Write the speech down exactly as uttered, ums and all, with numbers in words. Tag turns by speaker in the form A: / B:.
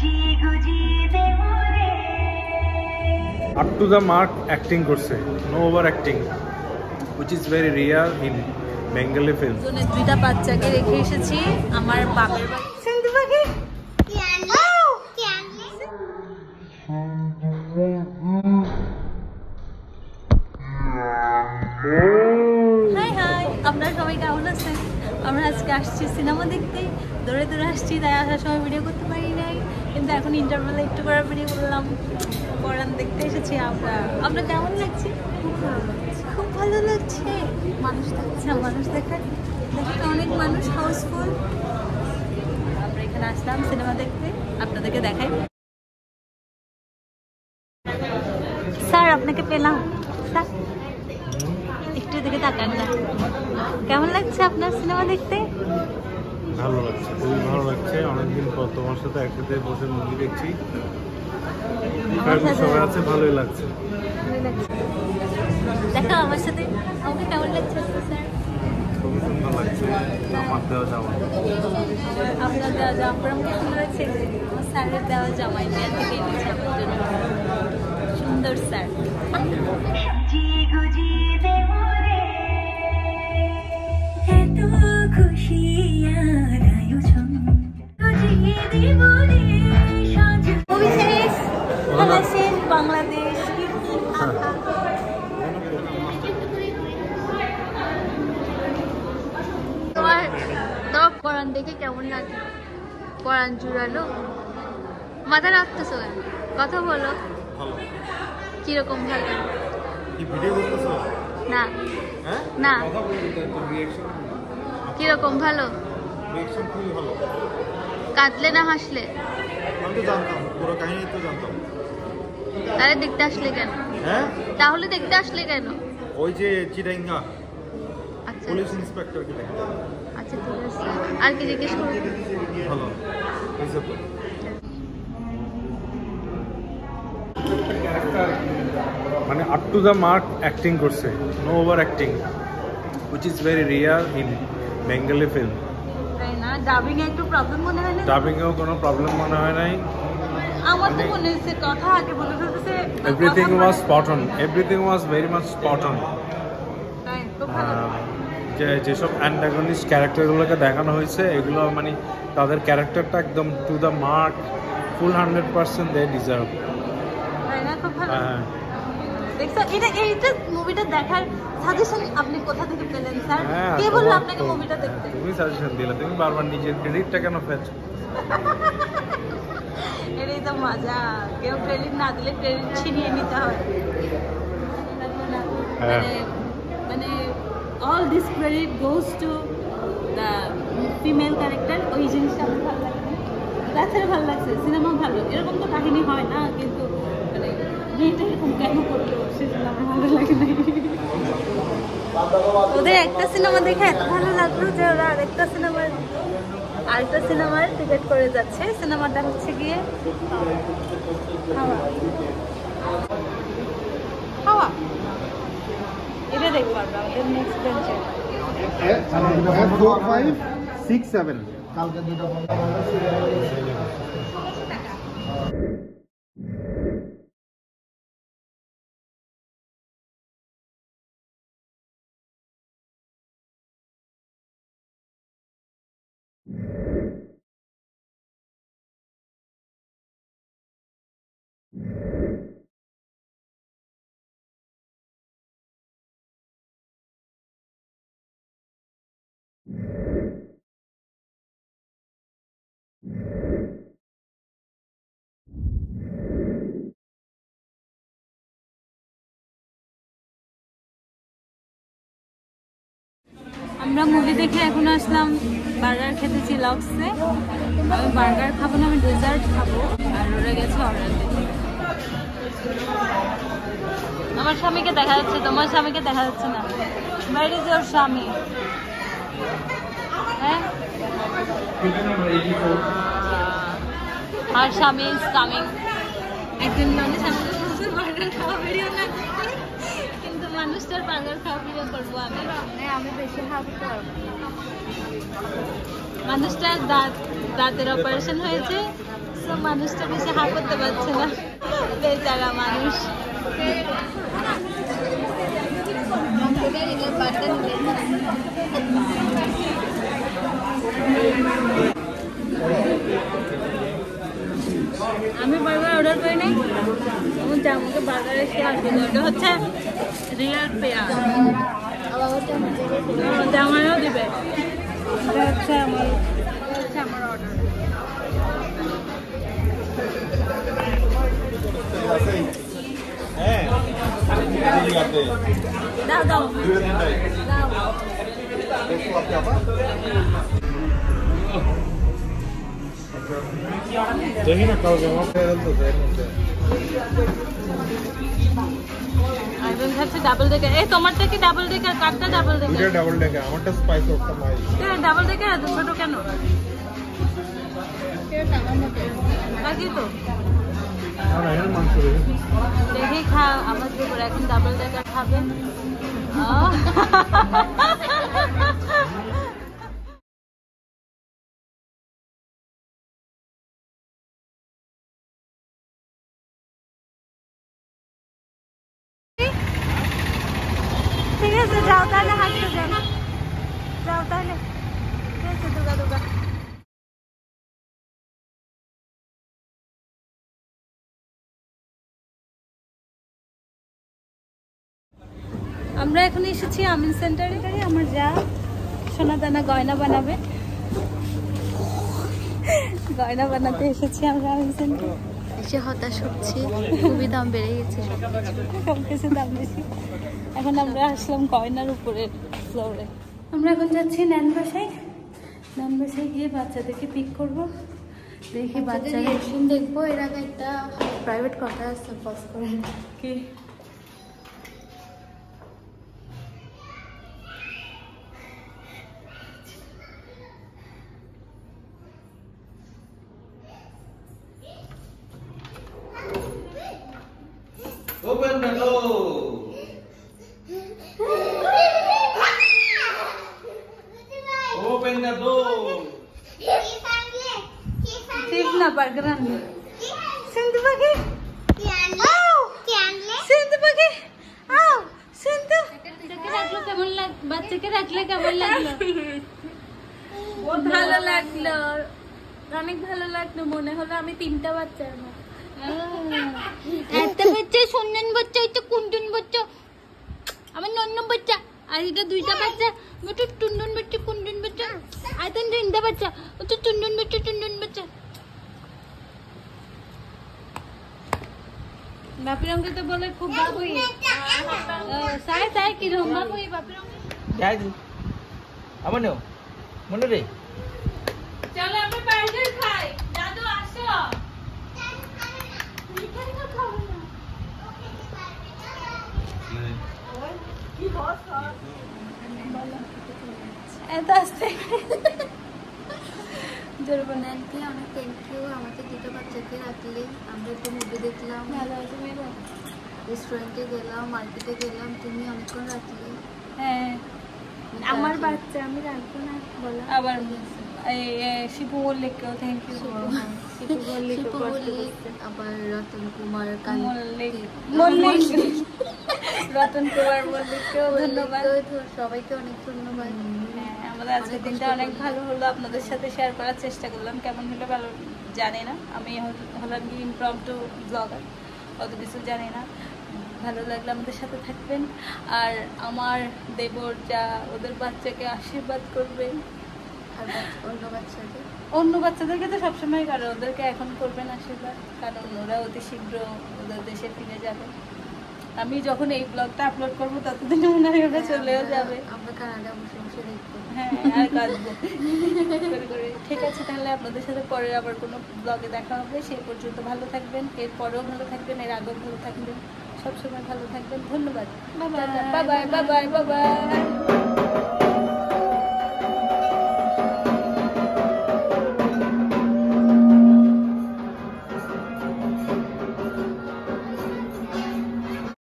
A: Up to the mark acting করছে, no over acting, which is very rare in Bengali films.
B: দুইটা বাচ্চাকে রেখে এসেছি আমার বাবার বাড়ি। সেলফি বাকি হাই হাই, আপনারা সবাই কেমন আছেন? আমরা আজকে আসছি সিনেমা দেখতে, দৌড়ে দৌড়ে আসছি, তাই আসার সময় ভিডিও করতে পারি নাই, কিন্তু এখন ইন্টারভেলে একটু করে ভিডিও করলাম। পরান দেখতে এসেছি আমরা। আপনার কেমন লাগছে? খুব ভালো লাগছে। মানুষ থাকছে, মানুষ দেখার দেখে অনেক মানুষ, হাউসফুল। আমরা এখানে আসলাম সিনেমা দেখতে, আপনাদেরকে দেখাই। স্যার আপনাকে পেলাম, একটু দিকে তাকান না। কেমন লাগছে আপনার সিনেমা দেখতে?
A: ভালো লাগছে, খুবই ভালো লাগছে। অনেকদিন পর তোমার সাথে একসাথে বসে মুভি দেখছি, সবাই আছে, ভালোই লাগছে।
B: দেখো আমার সাথে, আমাকে কেমন লাগছে স্যার?
A: খুবই সুন্দর লাগছে। আমার দেওয়া জামা,
B: আপনার দেওয়া জামা পরে আমাকে সুন্দর লাগছে। আমার স্যারের দেওয়া জামাই মেয়ে থেকে এনেছে আমার জন্য, সুন্দর স্যার। বাংলাদেশ তোমার তোমার পরান দেখে কেমন লাগে? পরান জুড়ালো, মাথা রাখতেছো কেন? কথা বলো। কিরকম ভালো? না না, কিরকম ভালো? কাঁদলে না হাসলে? তাহলে দেখতে আসলে কেন? তাহলে দেখতে আসলে কেন?
A: ওই যে চিটাঙ্গা
B: আচ্ছা
A: পুলিশ ইন্সপেক্টরকে দেখতে।
B: আচ্ছা ঠিক আছে, আর কি জিজ্ঞেস করবো?
A: ভালো, মানে up to the mark acting করছে, no over acting, which is very rare in Bengali film.
B: তাই না? ডাবিং এ একটু প্রবলেম মনে হয় না?
A: ডাবিং এও কোনো প্রবলেম মনে হয় নাই।
B: আমার তো মনে হচ্ছে কথা আগে বলে ফেলতেছে।
A: Everything was spot on, everything was very much spot on.
B: তাই খুব ভালো।
A: যে যেসব অ্যান্টাগনিস্ট ক্যারেক্টারগুলোকে দেখানো হয়েছে, এগুলো মানে তাদের ক্যারেক্টারটা একদম to the mark, full hundred percent they deserve.
B: তাই না? খুব ভালো।
A: হ্যাঁ
B: দেখছো, এটা এইটা মুভিটা দেখার সাজেশন আপনি কোথা থেকে পেলেন স্যার? কে বললো আপনাকে মুভিটা দেখতে?
A: তুমি সাজেশন দিলে, তুমি বারবার নিজের ক্রেডিটটা কেন ফেলছো?
B: এটাই তো মজা, কেউ ক্রেডিট না দিলে ক্রেডিট ছিনিয়ে নিতে হয়। মানে মানে all this credit goes to the female character. ওই জিনিসটা আমার ভালো লাগে, তাছাড়া ভালো লাগছে। সিনেমা ভালো, এরকম তো কাহিনী হয় না, কিন্তু মানে মেয়েটা এরকম কেন করলো সেজন্য আমার ভালো লাগে না। ওদের একটা সিনেমা দেখে এত ভালো লাগলো যে ওরা আরেকটা সিনেমার আরেকটা সিনেমার টিকিট করে যাচ্ছে। সিনেমাটা হচ্ছে গিয়ে হাওয়া। হাওয়া এটা দেখবো আমরা ওদের নেক্সট বেঞ্চে।
C: four five six seven কালকে দুটো
B: আমরা মুভি দেখে এখন আসলাম বার্গার খেতে চিলাক্সে। আমি বার্গার খাবো না, আমি ডেজার্ট খাবো। আর ওরা গেছে অর্ডার দিতে। আমার স্বামীকে দেখা যাচ্ছে, তোমার স্বামীকে দেখা যাচ্ছে না। Where is your স্বামী? হ্যাঁ, আর স্বামী ইজ কামিং। একজন মানুষ আমাদের বার্গার খাওয়া ভিডিও না, কিন্তু মানুষটার বার্গার খাওয়া ভিডিও করবো আমি। আমি বেশি খাবো তো। মানুষটার দাঁত দাঁতের অপারেশন হয়েছে, মানুষটা বেশি হা করতে পারছে না, বেচারা মানুষ। আমি বার্গার অর্ডার করি নাই, আমার জামাকে বার্গার এসে আসবে। ওটা হচ্ছে রিয়েল পেঁয়াজ, জামাইও দিবে। এটা হচ্ছে আমার হচ্ছে আমার অর্ডার। দাও দাও দাও।
A: দেখি না কাউকে আমার
B: একজন খাচ্ছে ডাবল ডেকার। এই তোমারটা কি ডাবল ডেকার? কারটা ডাবল ডেকার?
A: এটা ডাবল ডেকার, আমারটা স্পাইস ওরটা মাই।
B: হ্যাঁ ডাবল ডেকার এত ছোট কেন? বাকি তো
A: আর এর মাংস
B: দেখি খা আবার দুপুর এখন ডাবল ডেকার খাবে। ঠিক আছে যাও তাহলে, হাসতে যাও যাও তাহলে, ঠিক আছে দুগা দুগা। আমরা এখন এসেছি আমিন সেন্টারে। আমার যা সোনা দানা গয়না বানাবে, গয়না বানাতে এসেছি আমরা আমিন সেন্টারে। এসে হতাশ হচ্ছি, খুবই দাম বেড়ে গেছে, সব কিছু দাম বেশি। এখন আমরা আসলাম গয়নার উপরে ফ্লোরে। আমরা এখন যাচ্ছি নান বাসায়। নান বাসায় গিয়ে বাচ্চাদেরকে পিক করব। দেখি বাচ্চাদের রিঅ্যাকশন দেখবো। এর আগে একটা প্রাইভেট কথা আছে, পজ করে কি
D: Open the door. Open the door.
B: না বার্গার আনবে। সিন্ধু পাখি আও, সিন্ধু পাখি আও, সিন্ধু। বাচ্চাকে রাখলো কেমন লাগ বাচ্চাকে রাখলে কেমন লাগলো? ভালো লাগলো, অনেক ভালো লাগলো। মনে হলো আমি তিনটা বাচ্চা আমার। একটা বাচ্চা সুন্দর বাচ্চা, এটা কুন্ডুন বাচ্চা, আমার নন্ন বাচ্চা। আর এটা দুইটা বাচ্চা, ওটা টুনটুন বাচ্চা, কুন্ডুন বাচ্চা। আর তো তিনটা বাচ্চা, ওটা টুনটুন বাচ্চা, টুনটুন বাচ্চা। বাপি রঙকে তো বলে খুব বাবুই। সাই সাই কি রঙ বাবুই বাপি রঙ।
D: যাই দি আমনে মনে রে
B: চলো আমরা বার্গার খাই। দাদু আসো। মিঠাই না খাবো না। কি বস বলো এত আসতে জোরবো না। আন্টি অনেক থ্যাংক ইউ, আমাকে দুটো বাচ্চাকে রাখলে। আমরা একটু মুভি দেখলাম, ভালো আছে মেয়েরা, রেস্টুরেন্টে গেলাম, মার্কেটে গেলাম, তুমি অনেকক্ষণ রাখলে। হ্যাঁ আমার বাচ্চা আমি রাখবো না বলো। আবার শিপু বললে কেউ থ্যাংক ইউ। শিপু বললে আবার রতন কুমার মল্লিক মল্লিক রতন কুমার মল্লিককেও ধন্যবাদ। সবাইকে অনেক ধন্যবাদ। আমাদের আজকের দিনটা অনেক ভালো হলো, আপনাদের সাথে শেয়ার করার চেষ্টা করলাম। কেমন হলো ভালো জানি না, আমি হলাম কি ইমপ্রম্পটু ব্লগার, অত কিছু জানি না। ভালো লাগলে আমাদের সাথে থাকবেন। আর আমার দেবর যা ওদের বাচ্চাকে আশীর্বাদ করবেন। আর অন্য বাচ্চাদের অন্য বাচ্চাদেরকে তো সবসময় করে, ওদেরকে এখন করবেন আশীর্বাদ, কারণ ওরা অতি শীঘ্র ওদের দেশে ফিরে যাবে। আমি যখন এই ব্লগটা আপলোড করবো ততদিনে মনে হয় ওরা চলেও যাবে। আমরা কানাডা বসে বসে দেখবো, হ্যাঁ আর কাঁদবো। ঠিক আছে তাহলে আপনাদের সাথে পরে আবার কোনো ব্লগে দেখা হবে। সেই পর্যন্ত ভালো থাকবেন, এরপরেও ভালো থাকবেন, এর আগেও ভালো থাকবেন, সবসময় ভালো থাকবেন। ধন্যবাদ। Bye bye bye bye bye by.